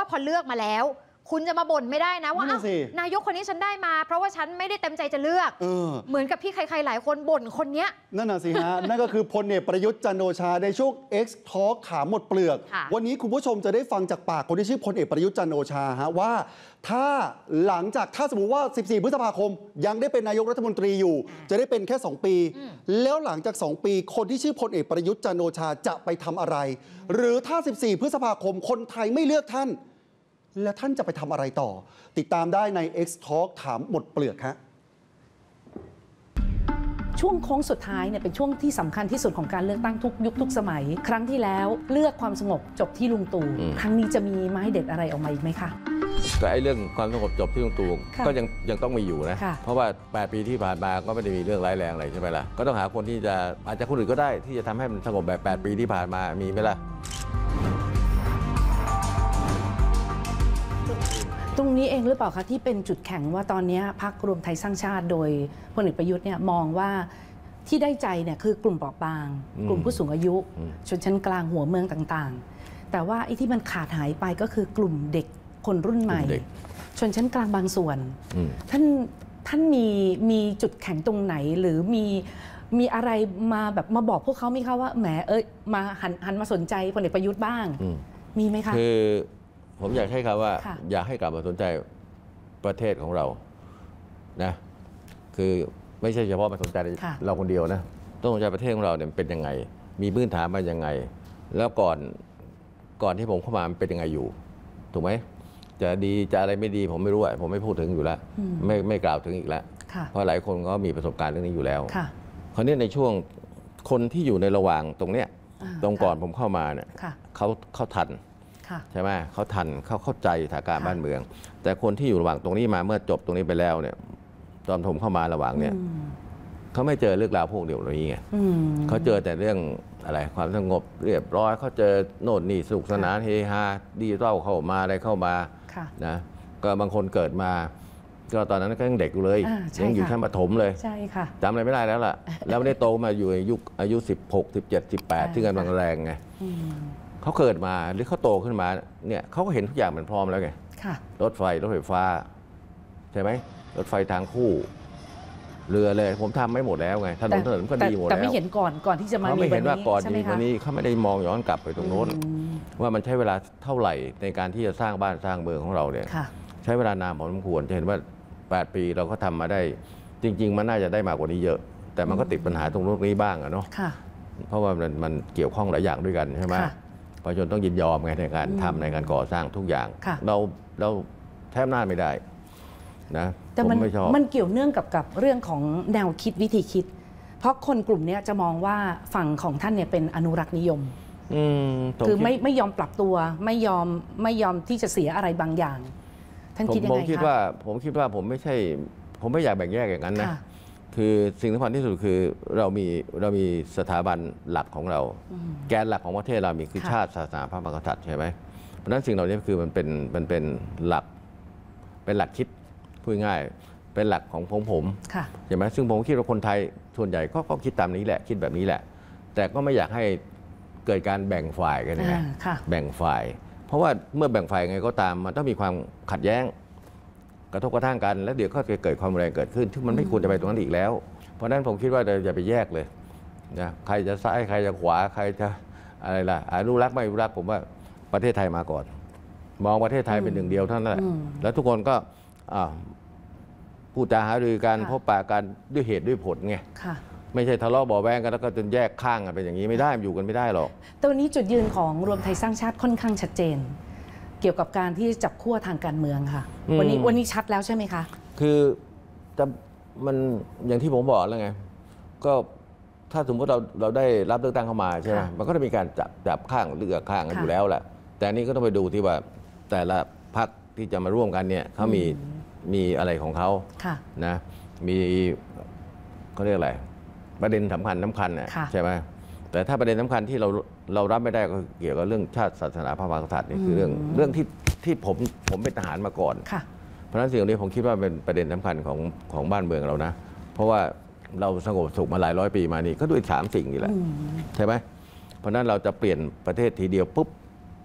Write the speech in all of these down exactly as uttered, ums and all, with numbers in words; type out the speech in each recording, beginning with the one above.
ว่าพอเลือกมาแล้วคุณจะมาบ่นไม่ได้นะว่านายกคนนี้ฉันได้มาเพราะว่าฉันไม่ได้เต็มใจจะเลือกเออเหมือนกับที่ใครๆหลายคนบ่นคนเนี้ยนั่นน่ะสิฮะ นั่นก็คือพลเอกประยุทธ์จันทร์โอชาในช่วง X Talk ถามหมดเปลือกวันนี้คุณผู้ชมจะได้ฟังจากปากคนที่ชื่อพลเอกประยุทธ์จันทร์โอชาฮะว่าถ้าหลังจากถ้าสมมติว่าสิบสี่พฤษภาคมยังได้เป็นนายกรัฐมนตรีอยู่จะได้เป็นแค่สองปีแล้วหลังจากสองปีคนที่ชื่อพลเอกประยุทธ์จันทร์โอชาจะไปทำอะไรหรือถ้าสิบสี่พฤษภาคมคนไทยไม่เลือกท่านแล้วท่านจะไปทำอะไรต่อติดตามได้ใน X Talk ถามหมดเปลือกฮะช่วงโค้งสุดท้ายเนี่ยเป็นช่วงที่สำคัญที่สุดของการเลือกตั้งทุกยุคทุกสมัยครั้งที่แล้วเลือกความสงบจบที่ลุงตู่ครั้งนี้จะมีไม้เด็ดอะไรออกมาอีกไหมคะก็ไอ้เรื่องความสงบจบที่ลุงตู่ก็ยังยังต้องมีอยู่นะเพราะว่าแปดปีที่ผ่านมาก็ไม่ได้มีเรื่องร้ายแรงอะไรใช่ไหมล่ะก็ต้องหาคนที่จะอาจจะคนอื่นก็ได้ที่จะทำให้มันสงบแบบแปดปีที่ผ่านมามีไหมล่ะตรงนี้เองหรือเปล่าคะที่เป็นจุดแข็งว่าตอนนี้พรรครวมไทยสร้างชาติโดยพลเอกประยุทธ์เนี่ยมองว่าที่ได้ใจเนี่ยคือกลุ่มเปราะบางกลุ่มผู้สูงอายุชนชั้นกลางหัวเมืองต่างๆแต่ว่าไอ้ที่มันขาดหายไปก็คือกลุ่มเด็กคนรุ่นใหม่ชนชั้นกลางบางส่วนท่านท่านมีมีจุดแข็งตรงไหนหรือมีมีอะไรมาแบบมาบอกพวกเขาไหมคะว่าแหมเอ้ยมาหันหันมาสนใจพลเอกประยุทธ์บ้างมีไหมคะคือผมอยากให้คำว่าอยากให้กลับมาสนใจประเทศของเรานะคือไม่ใช่เฉพาะมาสนใจเราคนเดียวนะต้องสนใจประเทศของเราเนี่ยเป็นยังไงมีพื้นฐานมายังไงแล้วก่อนก่อนที่ผมเข้ามามันเป็นยังไงอยู่ถูกไหมจะดีจะอะไรไม่ดีผมไม่รู้อ่ะผมไม่พูดถึงอยู่แล้วไม่ไม่กล่าวถึงอีกแล้วเพราะหลายคนก็มีประสบการณ์เรื่องนี้อยู่แล้วคราวนี้ในช่วงคนที่อยู่ในระหว่างตรงเนี้ยตรงก่อนผมเข้ามาเนี่ยเขาเขาทันใช่ไหมเขาทันเขาเข้าใจสถานการณ์บ้านเมืองแต่คนที่อยู่ระหว่างตรงนี้มาเมื่อจบตรงนี้ไปแล้วเนี่ยตอนผมเข้ามาระหว่างเนี่ยเขาไม่เจอเรื่องราวพวกเดียวนี้ไงเขาเจอแต่เรื่องอะไรความสงบเรียบร้อยเขาเจอโน่นนี่สนุกสนานเฮฮาดิจิทัลเข้ามาอะไรเข้ามานะก็บางคนเกิดมาก็ตอนนั้นก็ยังเด็กอยู่เลยยังอยู่ชั้นประถมเลยจำอะไรไม่ได้แล้วล่ะแล้วไม่ได้โตมาอยู่อายุอายุสิบหก สิบเจ็ด สิบแปดที่กำลังแรงไงเขาเกิดมาหรือเขาโตขึ้นมาเนี่ยเขาก็เห็นทุกอย่างมันพร้อมแล้วไงรถไฟรถไฟฟ้าใช่ไหมรถไฟทางคู่เรือเลยผมทำไม่หมดแล้วไงถนนถนนก็ดีหมดแล้วแต่ไม่เห็นก่อนก่อนที่จะมาเขาไม่เห็นว่าก่อนดีวันนี้เขาไม่ได้มองย้อนกลับไปตรงโน้นว่ามันใช้เวลาเท่าไหร่ในการที่จะสร้างบ้านสร้างเมืองของเราเนี่ยใช้เวลานานพอสมควรจะเห็นว่าแปดปีเราก็ทำมาได้จริงๆมันน่าจะได้มากกว่านี้เยอะแต่มันก็ติดปัญหาตรงนี้บ้างอะเนาะเพราะว่ามันมันเกี่ยวข้องหลายอย่างด้วยกันใช่ไหมประชาชนต้องยินยอมไงในการทำในการก่อสร้างทุกอย่างเราเราแทบหน้าไม่ได้นะแต่มันมันเกี่ยวเนื่องกับกับเรื่องของแนวคิดวิธีคิดเพราะคนกลุ่มนี้จะมองว่าฝั่งของท่านเนี่ยเป็นอนุรักษ์นิยมคือไม่ไม่ยอมปรับตัวไม่ยอมไม่ยอมที่จะเสียอะไรบางอย่างท่านคิดยังไงคะผมคิดว่าผมคิดว่าผมไม่ใช่ผมไม่อยากแบ่งแยกอย่างนั้นนะคือสิ่งสำคัญที่สุดคือเรามีเรามีสถาบันหลักของเราแกนหลักของประเทศเรามีคือชาติศาสนาพระมหากษัตริย์ใช่ไหมเพราะฉะนั้นสิ่งเหล่านี้คือมันเป็นมันเป็นหลักเป็นหลักคิดพูดง่ายเป็นหลักของผมผมใช่ไหมซึ่งผมคิดว่าคนไทยส่วนใหญ่ก็ก็คิดตามนี้แหละคิดแบบนี้แหละแต่ก็ไม่อยากให้เกิดการแบ่งฝ่ายกันนะแบ่งฝ่ายเพราะว่าเมื่อแบ่งฝ่ายไงก็ตามมันต้องมีความขัดแย้งกระทบกระทั่งกันแล้วเดี๋ยวก็จะเกิดความแรงเกิดขึ้นที่มันไม่ควรจะไปตรงนั้นอีกแล้วเพราะฉะนั้นผมคิดว่าเราอย่าไปแยกเลยนะใครจะซ้ายใครจะขวาใครจะอะไรล่ะอนุรักษ์ไม่อนุรักษ์ผมว่าประเทศไทยมาก่อนมองประเทศไทยเป็นหนึ่งเดียวเท่านั้นแหละแล้วทุกคนก็พูดจาหารือกันพบปะกันด้วยเหตุด้วยผลไงไม่ใช่ทะเลาะเบาะแว้งกันแล้วก็จนแยกข้างกันเป็นอย่างนี้ไม่ได้อยู่กันไม่ได้หรอกแต่วันนี้จุดยืนของรวมไทยสร้างชาติค่อนข้างชัดเจนเกี่ยวกับการที่จับขั้วทางการเมืองค่ะวันนี้วันนี้ชัดแล้วใช่ไหมคะคือจะมันอย่างที่ผมบอกแล้วไงก็ถ้าสมมติเราเราได้รับเลือกตั้งเข้ามาใช่ไหมมันก็จะมีการจับจับข้างเลือกข้างกันอยู่แล้วแหละแต่นี่ก็ต้องไปดูที่ว่าแต่ละพรรคที่จะมาร่วมกันเนี่ยเขามีมีอะไรของเขานะมีเขาเรียกอะไรประเด็นสำคัญสำคัญน่ะใช่ไหมแต่ถ้าประเด็นสำคัญที่เราเรารับไม่ได้ก็เกี่ยวกับเรื่องชาติศาสนาพระมหากษัตริย์นี่คือเรื่องเรื่องที่ที่ผมผมเป็นทหารมาก่อนเพราะฉะนั้นสิ่งนี้ผมคิดว่าเป็นประเด็นสำคัญของของบ้านเมืองเรานะเพราะว่าเราสงบสุขมาหลายร้อยปีมานี่ก็ด้วยสามสิ่งนี่แหละใช่ไหมเพราะนั้นเราจะเปลี่ยนประเทศทีเดียวปุ๊บ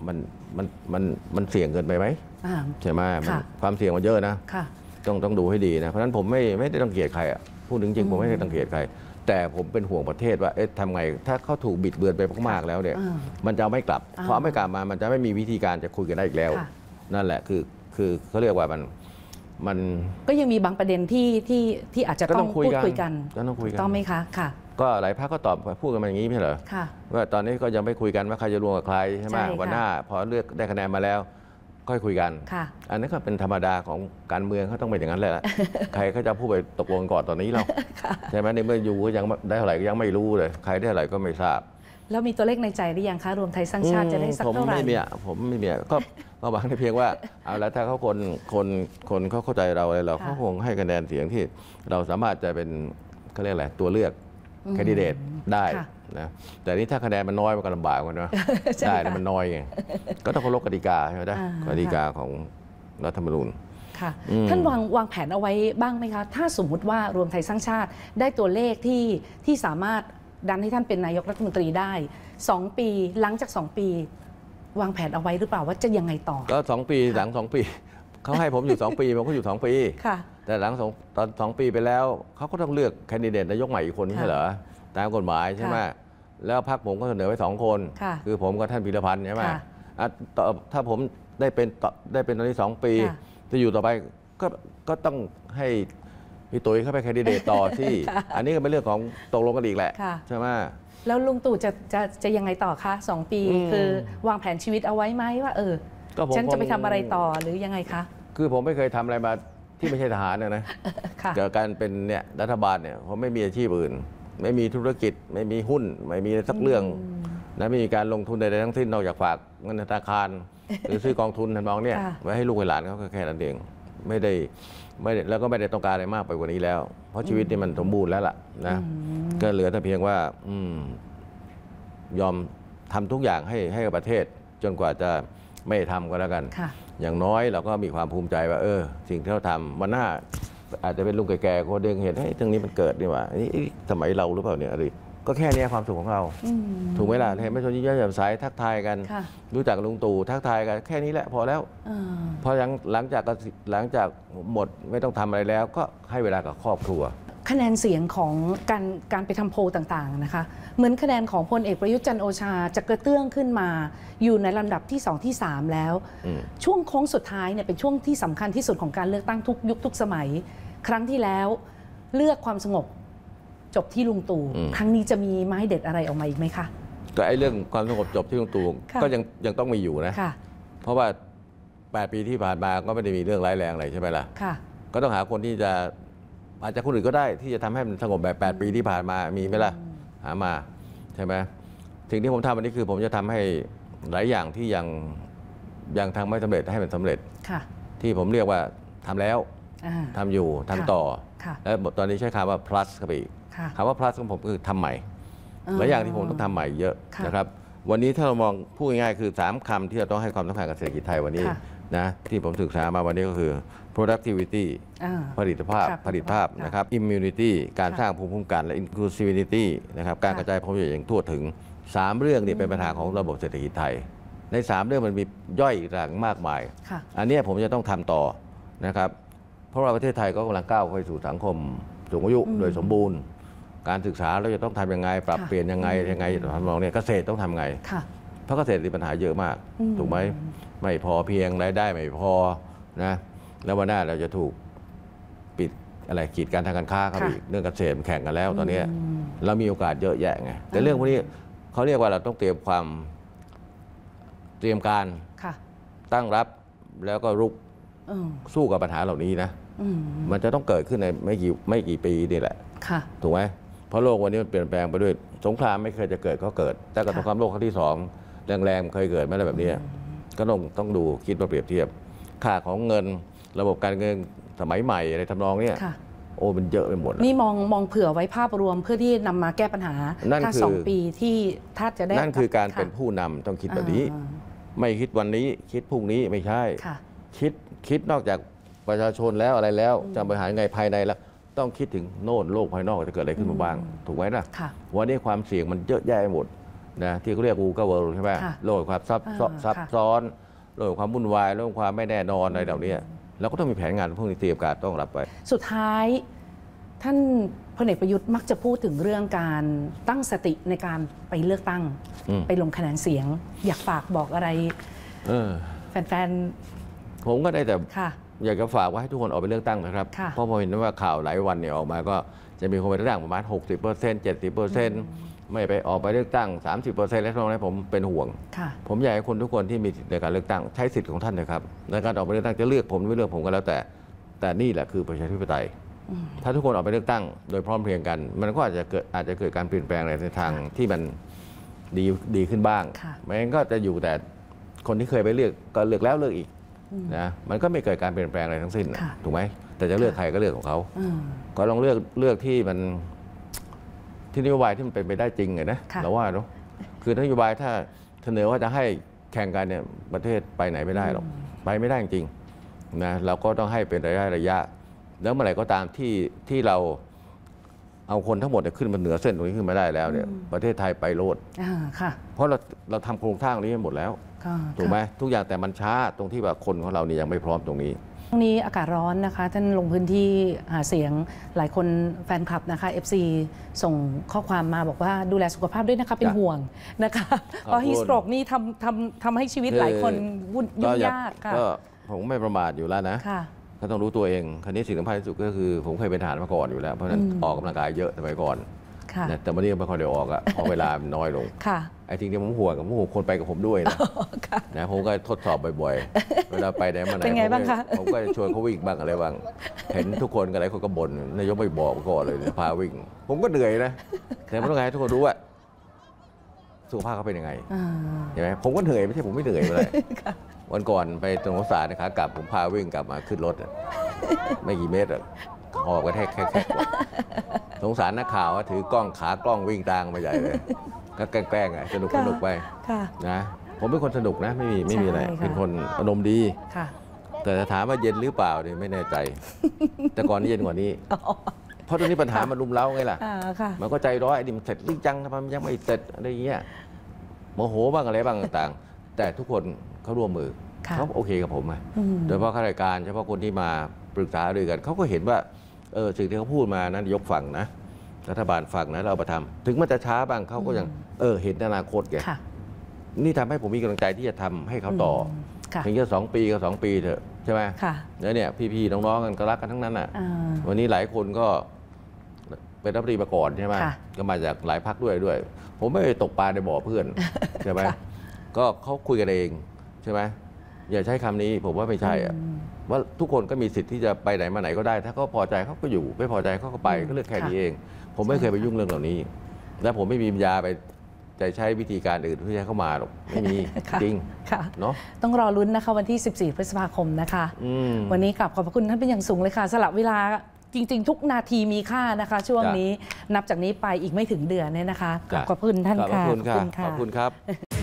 มันมันมันมันเสี่ยงเกินไปไหมใช่ไหมความเสี่ยงมันเยอะนะต้องต้องดูให้ดีนะเพราะฉะนั้นผมไม่ไม่ได้รังเกียจใครอ่ะพูดจริงๆผมไม่ได้รังเกียจใครแต่ผมเป็นห่วงประเทศว่าเอ๊ะทำไงถ้าเขาถูกบิดเบือนไปมากๆแล้วเนี่ยมันจะไม่กลับพอไม่กลับมามันจะไม่มีวิธีการจะคุยกันได้อีกแล้วนั่นแหละคือคือเขาเรียกว่ามันมันก็ยังมีบางประเด็นที่ที่ที่อาจจะต้องพูดคุยกันต้องคุยกันต้องไหมคะค่ะก็หลายภาคก็ตอบพูดกันมาอย่างนี้ไม่ใช่เหรอว่าตอนนี้ก็ยังไม่คุยกันว่าใครจะรวมกับใครใช่ไหมวันหน้าพอเลือกได้คะแนนมาแล้วค่อยคุยกันอันนี้ก็เป็นธรรมดาของการเมืองเขาต้องเป็นอย่างนั้นแหละใครเขาจะพูดไปตกลงก่อนตอนนี้เราใช่ไหมในเมื่ออยู่ก็ยังได้เท่าไหร่ก็ยังไม่รู้เลยใครได้เท่าไหร่ก็ไม่ทราบแล้วมีตัวเลขในใจหรือยังคะรวมไทยสร้างชาติจะได้สักเท่าไหร่ผมไม่มีผมไม่มีก็ก็หวังเพียงว่าเอาแล้วถ้าเขาคนคนคนเขาเข้าใจเราอะไรเราเขาคงให้คะแนนเสียงที่เราสามารถจะเป็นเขาเรียกอะไรตัวเลือกแคนดิเดตได้นะแต่นี้ถ้าคะแนนมันน้อยมันก็ลำบากกันนะได้แต่มันน้อยไงก็ต้องเคารพกติกาใช่ไหมกติกาของรัฐธรรมนูญค่ะท่านวางวางแผนเอาไว้บ้างไหมคะถ้าสมมุติว่ารวมไทยสร้างชาติได้ตัวเลขที่ที่สามารถดันให้ท่านเป็นนายกรัฐมนตรีได้สองปีหลังจากสองปีวางแผนเอาไว้หรือเปล่าว่าจะยังไงต่อก็สองปีหลังสองปีเขาให้ผมอยู่สองปีผมก็อยู่สองปีแต่หลังสองตอนสองปีไปแล้วเขาก็ต้องเลือกแคนดิเดตนายกใหม่อีกคนไม่ใช่เหรอตามกฎหมายใช่ไหมแล้วพรรคผมก็เสนอไว้สองคนคือผมกับท่านพีรพันธ์ใช่ไหมถ้าผมได้เป็นได้เป็นตอนนี้สองปีจะอยู่ต่อไปก็ก็ต้องให้พี่ตุ๋ยเข้าไปแคนดิเดตต่อที่อันนี้ก็เป็นเรื่องของตกลงกันอีกแหละใช่ไหมแล้วลุงตู่จะจะจะยังไงต่อคะสองปีคือวางแผนชีวิตเอาไว้ไหมว่าเออฉันจะไปทำอะไรต่อหรือยังไงคะคือผมไม่เคยทำอะไรมาที่ไม่ใช่ทหารนะนะเกี่ยวกับการเป็นเนี่ยรัฐบาลเนี่ยผมไม่มีอาชีพอื่นไม่มีธุรกิจไม่มีหุ้นไม่มีสักเรื่องนะไม่มีการลงทุนใดๆทั้งสิ้นนอกจากฝากเงินธนาคารหรือซื้อกองทุนทำนองเนี่ยไว้ให้ลูกให้หลานเขาแค่นั้นเองไม่ได้ไม่แล้วก็ไม่ได้ต้องการอะไรมากไปกว่านี้แล้วเพราะชีวิตนี่มันสมบูรณ์แล้วล่ะนะก็เหลือแต่เพียงว่าอืมยอมทำทุกอย่างให้ให้กับประเทศจนกว่าจะไม่ทำก็แล้วกันอย่างน้อยเราก็มีความภูมิใจว่าเออสิ่งที่เราทำมันน่าอาจจะเป็นลุงแก่ๆคนเดินเห็นให้ตรงนี้มันเกิดนี่ว่านี่สมัยเราหรือเปล่าเนี่ยอะไรก็แค่นี้ความสุขของเราถูกไหมล่ะเห็นไม่ชนยิ้มแย้มแจ่มใสทักทายกันรู้จักลุงตู่ทักทายกันแค่นี้แหละพอแล้วพอหลังหลังจากหลังจากหมดไม่ต้องทำอะไรแล้วก็ให้เวลากับครอบครัวคะแนนเสียงของการการไปทำโพลต่างๆนะคะเหมือนคะแนนของพลเอกประยุทธ์จันทร์โอชาจะกระเตื้องขึ้นมาอยู่ในลำดับที่สองที่สามแล้วช่วงโค้งสุดท้ายเนี่ยเป็นช่วงที่สำคัญที่สุดของการเลือกตั้งทุกยุคทุกสมัยครั้งที่แล้วเลือกความสงบจบที่ลุงตู่ครั้งนี้จะมีไม้เด็ดอะไรออกมาอีกไหมคะก็ไอ้เรื่องความสงบจบที่ลุงตู่ก็ยังยังต้องมีอยู่นะเพราะว่าแปดปีที่ผ่านมาก็ไม่ได้มีเรื่องร้ายแรงอะไรใช่ไหมล่ะก็ต้องหาคนที่จะอาจจะคนอื่นก็ได้ที่จะทำให้มันสงบแบบแปดปีที่ผ่านมามีไหมล่ะหามาใช่ไหมสิ่งที่ผมทำวันนี้คือผมจะทำให้หลายอย่างที่ยังยังทำไม่สำเร็จให้มันสำเร็จที่ผมเรียกว่าทำแล้วทำอยู่ทำต่อแล้วตอนนี้ใช้คำว่า plus ครับอีกคำว่า plus ของผมคือทำใหม่หลายอย่างที่ผมต้องทำใหม่เยอะนะครับวันนี้ถ้าเรามองพูดง่ายๆคือสามคำที่เราต้องให้ความสำคัญกับเศรษฐกิจไทยวันนี้นะที่ผมศึกษามาวันนี้ก็คือ productivity ผลิตภาพผลิตภาพนะครับ immunity การสร้างภูมิคุ้มกันและ inclusivity นะครับการกระจายผลประโยชน์อย่างทั่วถึงสามเรื่องนี้เป็นปัญหาของระบบเศรษฐกิจไทยในสามเรื่องมันมีย่อยต่างมากมายอันนี้ผมจะต้องทำต่อนะครับเพราะว่าประเทศไทยก็กำลังก้าวไปสู่สังคมสูงอายุโดยสมบูรณ์การศึกษาเราจะต้องทำยังไงปรับเปลี่ยนยังไงยังไงทำนองนี้เกษตรต้องทำไงเพราะเกษตรมีปัญหาเยอะมากถูกไหมไม่พอเพียงรายได้ไม่พอนะแล้ววันหน้าเราจะถูกปิดอะไรกีดการทางการค้าเขาอีกเรื่องเกษตรแข่งกันแล้วตอนนี้เรามีโอกาสเยอะแยะไงแต่เรื่องพวกนี้เขาเรียกว่าเราต้องเตรียมความเตรียมการตั้งรับแล้วก็รุกสู้กับปัญหาเหล่านี้นะมันจะต้องเกิดขึ้นในไม่กี่ไม่กี่ปีนี่แหละถูกไหมเพราะโลกวันนี้มันเปลี่ยนแปลงไปด้วยสงครามไม่เคยจะเกิดก็เกิดแต่กับสงครามโลกครั้งที่สองแรงๆเคยเกิดไหมอะไรแบบนี้ก็ต้องต้องดูคิดมาเปรียบเทียบค่าของเงินระบบการเงินสมัยใหม่อะไรทำนองนี้โอ้มันเยอะไปหมดนี่มองมองเผื่อไว้ภาพรวมเพื่อที่นำมาแก้ปัญหาถ้าสองปีที่ถ้าจะได้นั่นคือการเป็นผู้นำต้องคิดแบบนี้ไม่คิดวันนี้คิดพรุ่งนี้ไม่ใช่คิดคิดนอกจากประชาชนแล้วอะไรแล้วจะบริหารไงภายในแล้วต้องคิดถึงโน่นโลกภายนอกจะเกิดอะไรขึ้นมาบ้างถูกไหมนะวันนี้ความเสี่ยงมันเยอะแยะหมดนะที่เขาเรียกกูก็เวิร์ใช่ไหมโลกความซับซับซ้อนโลกความวุ่นวายโลกความไม่แน่นอนอะไรเหล่านี้เราก็ต้องมีแผนงานพวกนี้เตรียมการต้องรับไปสุดท้ายท่านพลเอกประยุทธ์มักจะพูดถึงเรื่องการตั้งสติในการไปเลือกตั้งไปลงคะแนนเสียงอยากฝากบอกอะไรแฟนๆผมก็ได้แต่อยากจะฝากว่าให้ทุกคนออกไปเลือกตั้งนะครับเพราะผมเห็นว่าข่าวหลายวันเนี่ยออกมาก็จะมีคนไปเลือกตั้งประมาณ หกสิบเปอร์เซ็นต์ เจ็ดสิบเปอร์เซ็นต์ ไม่ไปออกไปเลือกตั้ง สามสิบเปอร์เซ็นต์ แล้วตรงนี้ผมเป็นห่วงผมอยากให้คนทุกคนที่มีในการเลือกตั้งใช้สิทธิ์ของท่านนะครับในการออกไปเลือกตั้งจะเลือกผมไม่เลือกผมก็แล้วแต่แต่นี่แหละคือประชาธิปไตยถ้าทุกคนออกไปเลือกตั้งโดยพร้อมเพรียงกันมันก็อาจจะเกิดอาจจะเกิดการเปลี่ยนแปลงในทางที่มันดีดีขึ้นบ้างไม่งั้นก็จะอยู่แต่คนที่เคยไปเลือกก็เลือกแล้วเลือกอีกนะมันก็ไม่เกิดการเปลี่ยนแปลงอะไรทั้งสิ้นถูกไหมแต่จะเลือกใครก็เลือกของเขาก็ลองเลือกเลือกที่มันที่นโยบายที่มันเป็นไปได้จริงไงนะเราว่าเนาะคือนโยบายถ้าเสนอว่าจะให้แข่งกันเนี่ยประเทศไปไหนไม่ได้หรอกไปไม่ได้จริงนะเราก็ต้องให้เป็นระยะระยะแล้วเมื่อไหร่ก็ตามที่ที่เราเอาคนทั้งหมดขึ้นมาเหนือเส้นตรงนี้ขึ้นมาได้แล้วเนี่ยประเทศไทยไปโลดเพราะเราเราทำโครงสร้างนี้หมดแล้วถูกไหมทุกอย่างแต่มันช้าตรงที่ว่าคนของเรานี่ยังไม่พร้อมตรงนี้ช่วงนี้อากาศร้อนนะคะท่านลงพื้นที่หาเสียงหลายคนแฟนคลับนะคะ เอฟ ซี ส่งข้อความมาบอกว่าดูแลสุขภาพด้วยนะคะเป็นห่วงนะคะเพราะฮีสโตรกนี่ทำทำทำให้ชีวิตหลายคนยุ่งยากค่ะก็ผมไม่ประมาทอยู่แล้วนะก็ต้องรู้ตัวเองคราวนี้สิ่งสำคัญที่สุดก็คือผมเคยเป็นทหารมาก่อนอยู่แล้วเพราะฉะนั้นออกกำลังกายเยอะสมัยก่อนแต่วันนี้ไม่ค่อยได้ออกอะออกเวลาน้อยลงไอ้จริงที่ผมห่วงกับผมห่วงคนไปกับผมด้วยนะนะผมก็ทดสอบบ่อยๆเวลาไปไหนมาไหนผมก็จะชวนเขาวิ่งบ้างอะไรบ้างเห็นทุกคนกันอะไรคนก็บ่นนายกไม่บอกก่อนเลยพาวิ่งผมก็เหนื่อยนะแต่ไม่ต้องให้ทุกคนรู้ว่าสุขภาพเขาเป็นยังไงใช่ไหมผมก็เหนื่อยไม่ใช่ผมไม่เหนื่อยเลยวันก่อนไปตรงสารนะครับกลับผมพาวิ่งกลับมาขึ้นรถไม่กี่เมตรหอบกระแทกแค่สงสารนักข่าวถือกล้องขากล้องวิ่งตามมาใหญ่เลยก็แกล้งๆสนุกสนุกไปนะผมเป็นคนสนุกนะไม่มีไม่มีอะไรเป็นคนอารมณ์ดีแต่ถามว่าเย็นหรือเปล่าเนี่ยไม่แน่ใจแต่ก่อนนี้เย็นกว่านี้เพราะตอนนี้ปัญหามันรุมเร้าไงล่ะมันก็ใจร้อนไอ้นี่มันเสร็จหรือยังทำไมมันยังไม่เสร็จอะไรอย่างเงี้ยโมโหบ้างอะไรบ้างต่างๆแต่ทุกคนเขาร่วมมือเขาโอเคกับผมนะโดยเฉพาะข้าราชการเฉพาะคนที่มาปรึกษาด้วยกันเขาก็เห็นว่าเออสิ่งที่เขาพูดมานั้นยกฟังนะรัฐบาลฟังนะเราไปทำถึงมันจะช้าบ้างเขาก็ยังเออเห็นอนาคตแกนี่ทำให้ผมมีกำลังใจที่จะทำให้เขาต่อถึงจะสองปีก็สองปีเถอะใช่ไหมแล้วเนี่ยพี่ๆน้องๆกันก็รักกันทั้งนั้นอ่ะวันนี้หลายคนก็เป็นรัฐมนตรีมาก่อนใช่ไหมก็มาจากหลายพรรคด้วยด้วยผมไม่ไปตกปลาในบ่อเพื่อนใช่ไหมก็เขาคุยกันเองใช่ไหมอย่าใช้คำนี้ผมว่าไม่ใช่อ่ะว่าทุกคนก็มีสิทธิ์ที่จะไปไหนมาไหนก็ได้ถ้าเขาพอใจเขาก็อยู่ไม่พอใจเขาก็ไปก็เลือกแค่นี้เองผมไม่เคยไปยุ่งเรื่องเหล่านี้และผมไม่มีปัญญาไปจะใช้วิธีการอื่นเพื่อให้เขามาหรอกไม่มีจริงเนาะต้องรอลุ้นนะคะวันที่สิบสี่พฤษภาคมนะคะวันนี้กลับขอบพระคุณท่านเป็นอย่างสูงเลยค่ะสละเวลาจริงๆทุกนาทีมีค่านะคะช่วงนี้นับจากนี้ไปอีกไม่ถึงเดือนเนี่ยนะคะขอบคุณท่านค่ะขอบคุณค่ะขอบคุณครับ